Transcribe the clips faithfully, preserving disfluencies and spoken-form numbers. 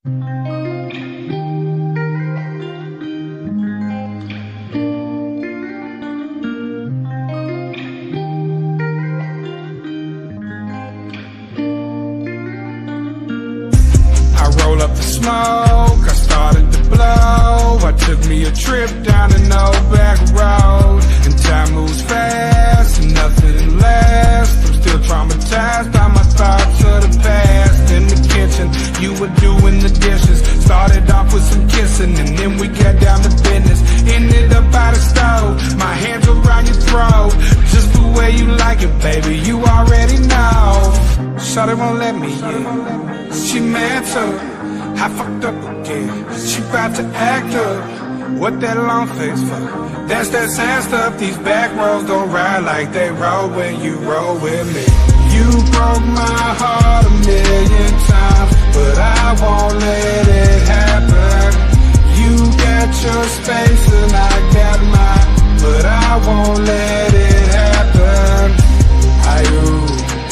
Roll up the smoke, I started to blow. I took me a trip down an old back road, and time moves fast and nothing lasts. I'm still traumatized by my thoughts of the past. In the kitchen, you were doing the dishes. Started off with some kissing, and then we got down to business. Ended up by the stove, my hands around your throat, just the way you like it, baby, you already know. Shawty won't let me in, she mad too. I fucked up again, she bout to act up. What that long face for? That's that sad stuff. These back roads don't ride like they roll when you roll with me. You broke my heart a million times, but I won't let it happen. You got your space and I got mine, but I won't let it happen. I-oo,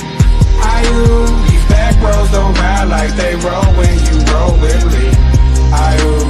I-oo. These back roads don't ride like they roll when you roll with me. I-oo,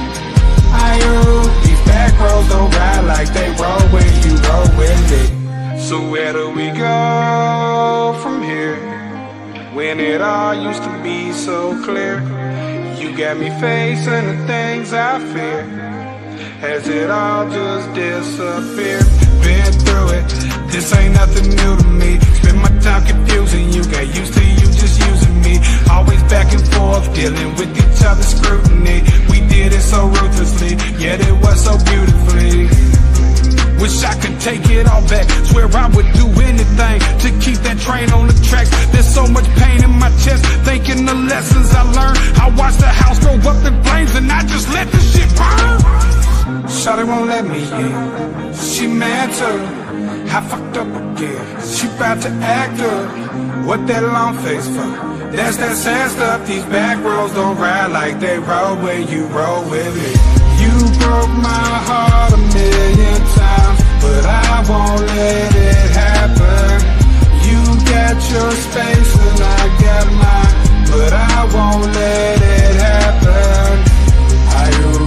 I-oo. These back roads don't ride like they roll when you roll with me. So where do we go from here, when it all used to be so clear? You got me facing the things I fear. Has it all just disappeared? Been through it, this ain't nothing new to me. Spend my time confusing you, got used to you just using me. Always back and forth, dealing with each other's scrutiny. We did it so ruthlessly, yet it was so beautifully. Wish I could take it all back, swear I would do anything to keep that train on the tracks. There's so much pain in my chest, thinking the lessons I learned. I watched the house go up in flames and I just let the shit burn. Shawty won't let me in, she mad too. I fucked up again, she bout to act up. What that long face for? That's that sad stuff. These back roads don't ride like they roll when you roll with me. You broke my heart a million times, but I won't let it happen. You got your space and I got mine, but I won't let it happen. I-oo,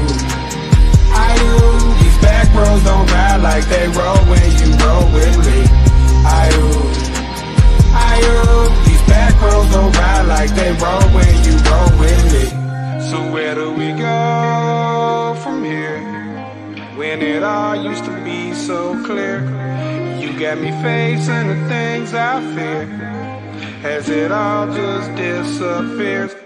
I-oo. These back roads don't ride like they roll when you roll with me. I-oo, I-oo. These back roads don't ride like they roll when you roll with me. So where do we go from here, when it all used to be so clear? You got me facing the things I fear. Has it all just disappeared?